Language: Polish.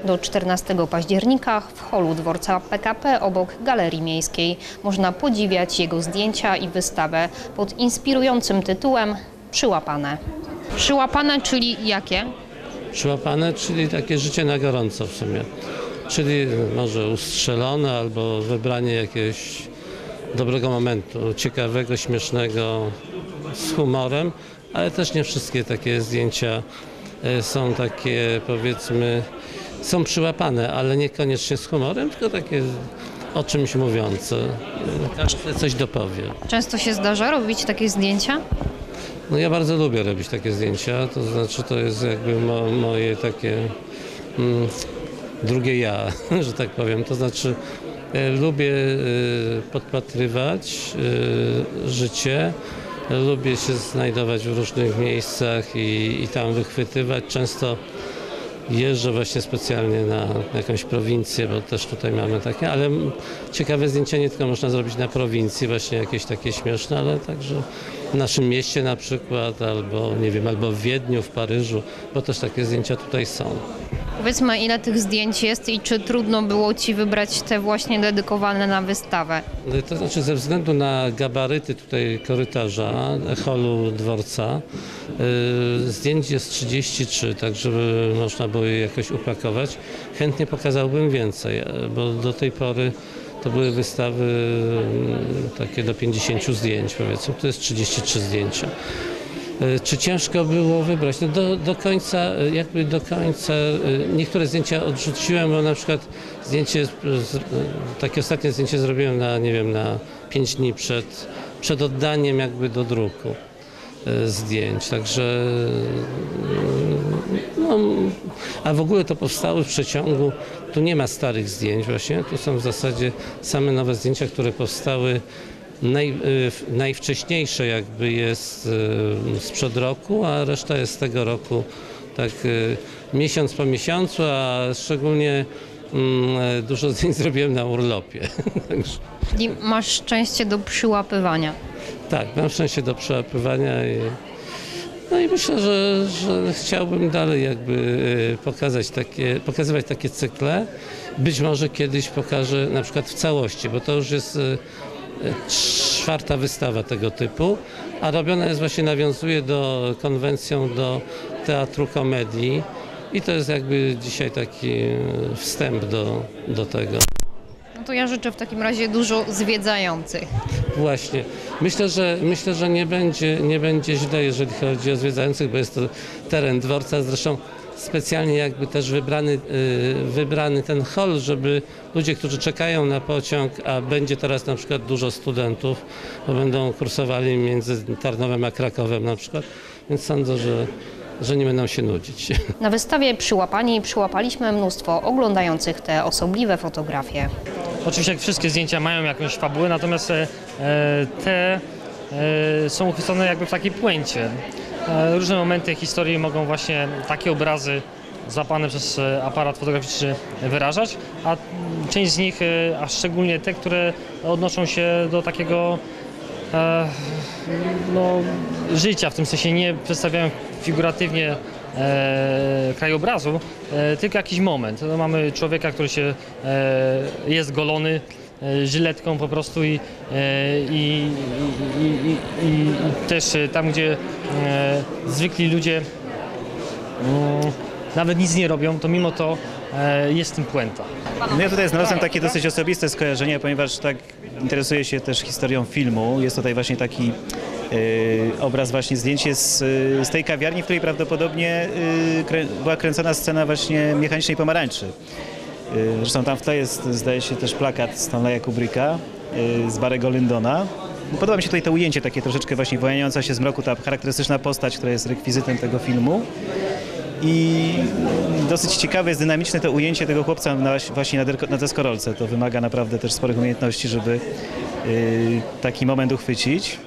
Do 14 października w holu dworca PKP obok Galerii Miejskiej można podziwiać jego zdjęcia i wystawę pod inspirującym tytułem Przyłapane. Przyłapane, czyli jakie? Przyłapane, czyli takie życie na gorąco w sumie. Czyli może ustrzelone albo wybranie jakiegoś dobrego momentu, ciekawego, śmiesznego, z humorem, ale też nie wszystkie takie zdjęcia są takie, powiedzmy, są przyłapane, ale niekoniecznie z humorem, tylko takie o czymś mówiące. Każdy coś dopowie. Często się zdarza robić takie zdjęcia? No ja bardzo lubię robić takie zdjęcia, to znaczy to jest jakby moje takie drugie ja, że tak powiem. To znaczy lubię podpatrywać życie, lubię się znajdować w różnych miejscach i tam wychwytywać. Często jeżdżę właśnie specjalnie na jakąś prowincję, bo też tutaj mamy takie, ale ciekawe zdjęcia nie tylko można zrobić na prowincji, właśnie jakieś takie śmieszne, ale także w naszym mieście na przykład, albo nie wiem, albo w Wiedniu, w Paryżu, bo też takie zdjęcia tutaj są. Powiedzmy, ile tych zdjęć jest i czy trudno było Ci wybrać te właśnie dedykowane na wystawę? To znaczy ze względu na gabaryty tutaj korytarza, holu dworca, zdjęć jest 33, tak żeby można było je jakoś upakować. Chętnie pokazałbym więcej, bo do tej pory to były wystawy takie do 50 zdjęć, powiedzmy, to jest 33 zdjęcia. Czy ciężko było wybrać? No do końca, niektóre zdjęcia odrzuciłem, bo na przykład takie ostatnie zdjęcie zrobiłem na 5 dni przed oddaniem jakby do druku zdjęć, także no, a w ogóle to powstały w przeciągu, tu nie ma starych zdjęć właśnie, tu są w zasadzie same nowe zdjęcia, które powstały. Najwcześniejsze jakby jest sprzed roku, a reszta jest z tego roku, tak miesiąc po miesiącu, a szczególnie dużo zdjęć zrobiłem na urlopie. Czyli masz szczęście do przyłapywania. Tak, mam szczęście do przyłapywania i myślę, że chciałbym dalej jakby pokazywać takie cykle. Być może kiedyś pokażę na przykład w całości, bo to już jest 4. wystawa tego typu, a robiona jest właśnie, nawiązuje konwencją do teatru komedii i to jest jakby dzisiaj taki wstęp do tego. No to ja życzę w takim razie dużo zwiedzających. Właśnie. Myślę, że nie będzie źle, jeżeli chodzi o zwiedzających, bo jest to teren dworca, zresztą specjalnie jakby też wybrany ten hol, żeby ludzie, którzy czekają na pociąg, a będzie teraz na przykład dużo studentów, bo będą kursowali między Tarnowem a Krakowem na przykład, więc sądzę, że nie będą się nudzić. Na wystawie przyłapaliśmy mnóstwo oglądających te osobliwe fotografie. Oczywiście jak wszystkie zdjęcia mają jakąś fabułę, natomiast te są uchwycone jakby w takiej puencie. Różne momenty historii mogą właśnie takie obrazy złapane przez aparat fotograficzny wyrażać, a część z nich, a szczególnie te, które odnoszą się do takiego życia, w tym sensie nie przedstawiają figuratywnie krajobrazu, tylko jakiś moment. No, mamy człowieka, który jest golony żyletką po prostu i też tam, gdzie zwykli ludzie nawet nic nie robią, to mimo to jest w tym puenta. No ja tutaj znalazłem takie dosyć osobiste skojarzenie, ponieważ tak interesuję się też historią filmu. Jest tutaj właśnie taki obraz, właśnie zdjęcie z tej kawiarni, w której prawdopodobnie była kręcona scena właśnie Mechanicznej Pomarańczy. Zresztą tam w tle jest, zdaje się, też plakat Stanleya Kubricka z Barry'ego Lyndona. Podoba mi się tutaj to ujęcie, takie troszeczkę właśnie wyłaniająca się z mroku, ta charakterystyczna postać, która jest rekwizytem tego filmu. I dosyć ciekawe jest dynamiczne to ujęcie tego chłopca właśnie na deskorolce. To wymaga naprawdę też sporych umiejętności, żeby taki moment uchwycić.